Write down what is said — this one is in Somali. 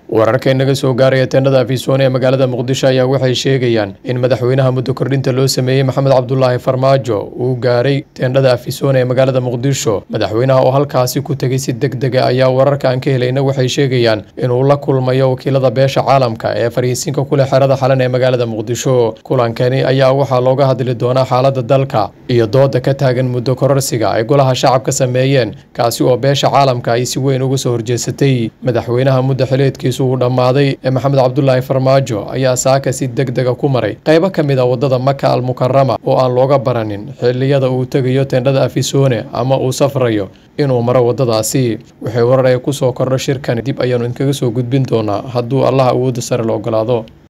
wararka inaga soo gaaraya teendhada Afisone ee magaalada Muqdisho ayaa waxay sheegayaan in madaxweynaha muddo kordhinta loo sameeyay Maxamed Cabdullaahi Farmaajo uu gaaray teendhada Afisone ee magaalada Muqdisho. Madaxweynaha oo halkaasi ku tagay si degdeg ah ayaa wararka aan ka helayna waxay sheegayaan inuu la kulmayo wakiilada beesha caalamka ee fariisinka kule xerada xalan ee magaalada Muqdisho. Kulankani ayaa waxaa looga hadli doonaa xaaladda dalka iyo dooda ka taagan muddo kororsiga ay golaha shacabka sameeyeen, kaasi oo beesha caalamka ay si weyn uga soo horjeesatay. Madaxweynaha muddo xileedkiisu uu dhamaaday ee Maxamed Cabdullaahi Farmaajo ayaa saaka si degdeg ah ku maray qaybo ka mid ah wadada Maka al-Mukarrama oo aan looga baranin xilliyada uu tagayo teendhada Afisone ama uu safrayo inuu maro wadadaasi. Waxay warar ay ku soo kordho shirkan dib ayaanu inkaga soo gudbin doonaa hadduu Allah awood sare la ogolaado.